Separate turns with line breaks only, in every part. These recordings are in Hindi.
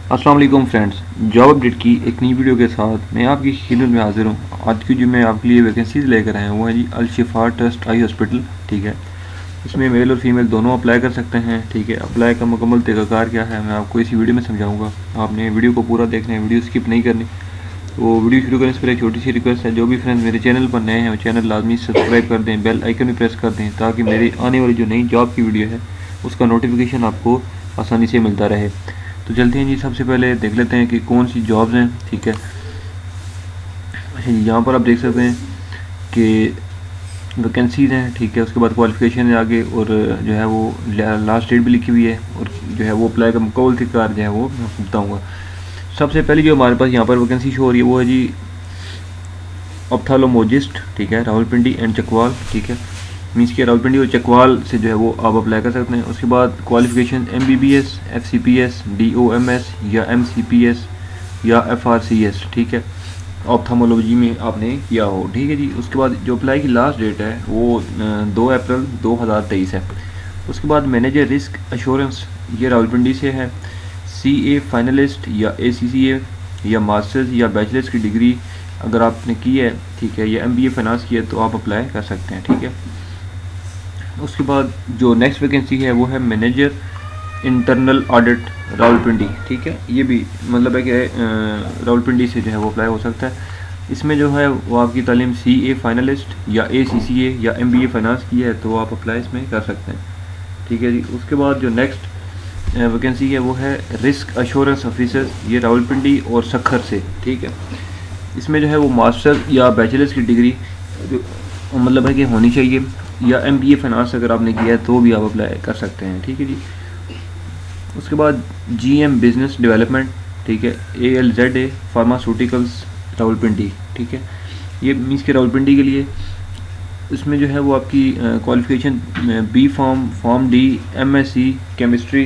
अस्सलाम वालेकुम फ्रेंड्स, जॉब अपडेट की एक नई वीडियो के साथ मैं आपकी खिदमत में हाजिर हूँ। आज की जो मैं आपके लिए वैकेंसीज लेकर आया हूँ वो है जी अल शिफा ट्रस्ट आई हॉस्पिटल। ठीक है, इसमें मेल और फीमेल दोनों अप्लाई कर सकते हैं। ठीक है, अप्लाई का मुकम्मल तरीक़ाकार क्या है मैं आपको इसी वीडियो में समझाऊंगा। आपने वीडियो को पूरा देखना है, वीडियो स्किप नहीं करनी। तो वीडियो शुरू करने से पहले एक छोटी सी रिक्वेस्ट है, जो भी फ्रेंड्स मेरे चैनल पर नए हैं वो चैनल लाजमी सब्सक्राइब कर दें, बेल आइकन भी प्रेस कर दें ताकि मेरी आने वाली जो नई जॉब की वीडियो है उसका नोटिफिकेशन आपको आसानी से मिलता रहे। तो चलते हैं जी, सबसे पहले देख लेते हैं कि कौन सी जॉब्स हैं। ठीक है, अच्छा जी, यहाँ पर आप देख सकते हैं कि वैकेंसीज हैं। ठीक है, उसके बाद क्वालिफिकेशन है आगे और जो है वो लास्ट डेट भी लिखी हुई है और जो है वो अप्लाई का मुकम्मल तरीक़ाकार जो है वो मैं बताऊँगा। सबसे पहले जो हमारे पास यहाँ पर वैकेंसी शो हो रही है वो है जी ऑप्थेल्मोलॉजिस्ट। ठीक है, रावलपिंडी एंड चकवाल। ठीक है, मीन्स के रावलपिंडी और चकवाल से जो है वो आप अप्लाई कर सकते हैं। उसके बाद क्वालिफिकेशन MBBS, FCPS, DOMS या MCPS या FRCS। ठीक है, ऑप्थेल्मोलॉजी में आपने किया हो। ठीक है जी, उसके बाद जो अप्लाई की लास्ट डेट है वो 2 अप्रैल 2023 है। उसके बाद मैनेजर रिस्क एश्योरेंस, ये रावलपिंडी से है। CA फाइनलिस्ट या ACCA या मास्टर्स या बैचलर्स की डिग्री अगर आपने की है, ठीक है, या MBA फाइनेंस की है तो आप अप्लाई कर सकते हैं। ठीक है, उसके बाद जो नेक्स्ट वैकेंसी है वो है मैनेजर इंटरनल ऑडिट रावलपिंडी। ठीक है, ये भी मतलब है कि रावलपिंडी से जो है वो अप्लाई हो सकता है। इसमें जो है वो आपकी तालीम CA फाइनलिस्ट या ACCA या MBA फाइनेंस की है तो आप अप्लाई इसमें कर सकते हैं। ठीक है जी, उसके बाद जो नेक्स्ट वैकेंसी है वो है रिस्क एश्योरेंस ऑफिसर, ये रावलपिंडी और सखर से। ठीक है, इसमें जो है वो मास्टर या बैचलर्स की डिग्री मतलब है कि होनी चाहिए, या MBA फाइनेंस अगर आपने किया है तो भी आप अप्लाई कर सकते हैं। ठीक है जी, उसके बाद GM बिजनेस डेवलपमेंट। ठीक है, ALZA फार्मास्यूटिकल्स रावलपिंडी। ठीक है, ये मीन्स के रावलपिंडी के लिए इसमें जो है वो आपकी qualification B pharm D MSc chemistry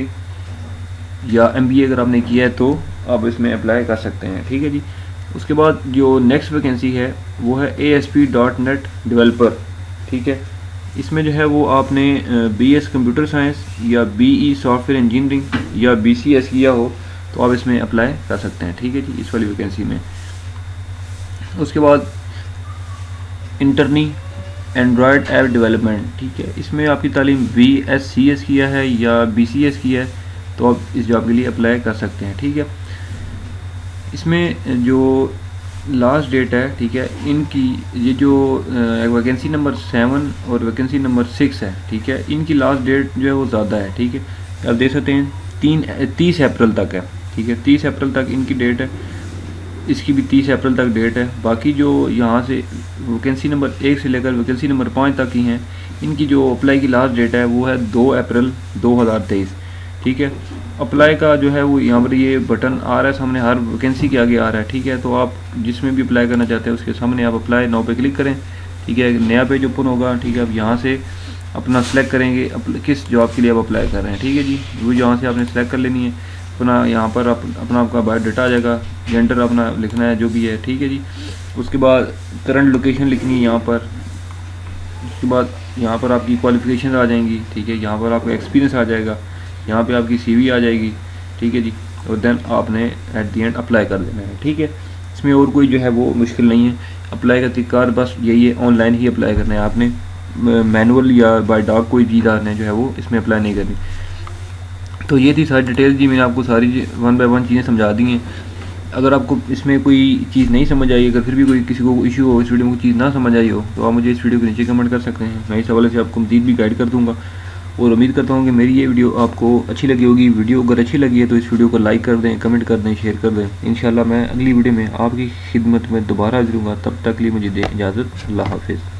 या MBA अगर आपने किया है तो आप इसमें अप्लाई कर सकते हैं। ठीक है जी, उसके बाद जो नेक्स्ट वैकेंसी है वो है ASP.NET डेवलपर। ठीक है, इसमें जो है वो आपने BS कंप्यूटर साइंस या BE सॉफ्टवेयर इंजीनियरिंग या BCS किया हो तो आप इसमें अप्लाई कर सकते हैं। ठीक है जी, इस वाली वैकेंसी में। उसके बाद इंटरनी एंड्रॉयड ऐप डेवलपमेंट। ठीक है, इसमें आपकी तालीम BScs किया है या BCS किया है तो आप इस जॉब के लिए अप्लाई कर सकते हैं। ठीक है, इसमें जो लास्ट डेट है, ठीक है, इनकी ये जो वैकेंसी नंबर 7 और वैकेंसी नंबर 6 है, ठीक है, इनकी लास्ट डेट जो है वो ज़्यादा है। ठीक है, आप देख सकते हैं 30 अप्रैल तक है। ठीक है, 30 अप्रैल तक इनकी डेट है, इसकी भी 30 अप्रैल तक डेट है। बाकी जो यहाँ से वैकेंसी नंबर 1 से लेकर वैकेंसी नंबर 5 तक की हैं, इनकी जो अप्लाई की लास्ट डेट है वो है 2 अप्रैल 2023। ठीक है, अप्लाई का जो है वो यहाँ पर ये बटन आ रहा है सामने, हर वैकेंसी के आगे आ रहा है। ठीक है, तो आप जिसमें भी अप्लाई करना चाहते हैं उसके सामने आप अप्लाई नाउ पे क्लिक करें। ठीक है, नया पेज ओपन होगा। ठीक है, आप यहाँ से अपना सेलेक्ट करेंगे किस जॉब के लिए आप अप्लाई कर रहे हैं। ठीक है जी, वो यहाँ से आपने सेलेक्ट कर लेनी है। अपना यहाँ पर अपना आपका बायोडाटा आ जाएगा, जेंडर अपना लिखना है जो भी है। ठीक है जी, उसके बाद करंट लोकेशन लिखनी है यहाँ पर। उसके बाद यहाँ पर आपकी क्वालिफिकेशन आ जाएंगी। ठीक है, यहाँ पर आपका एक्सपीरियंस आ जाएगा, यहाँ पे आपकी CV आ जाएगी। ठीक है जी, और देन आपने एट दी एंड अप्लाई कर देना है। ठीक है, इसमें और कोई जो है वो मुश्किल नहीं है। अप्लाई का तरीका बस यही है, ऑनलाइन ही अप्लाई करना है आपने, मैनुअल या बाय डॉक कोई चीज़ आपने जो है वो इसमें अप्लाई नहीं करनी। तो ये थी सारी डिटेल्स जी, मैंने आपको सारी 1 बाय 1 चीज़ें समझा दी हैं। अगर आपको इसमें कोई चीज़ नहीं समझ आई, अगर फिर भी कोई किसी को इशू हो, इस वीडियो में कोई चीज़ ना समझ आई हो तो आप मुझे इस वीडियो के नीचे कमेंट कर सकते हैं। मैं इस हवाले से आपको मज़ीद भी गाइड कर दूँगा और उम्मीद करता हूँ कि मेरी ये वीडियो आपको अच्छी लगी होगी। वीडियो अगर अच्छी लगी है तो इस वीडियो को लाइक कर दें, कमेंट कर दें, शेयर कर दें। इंशाल्लाह मैं अगली वीडियो में आपकी खिदमत में दोबारा हाजिर हूँगा। तब तक के लिए मुझे दें इजाज़त। अल्लाह हाफिज़।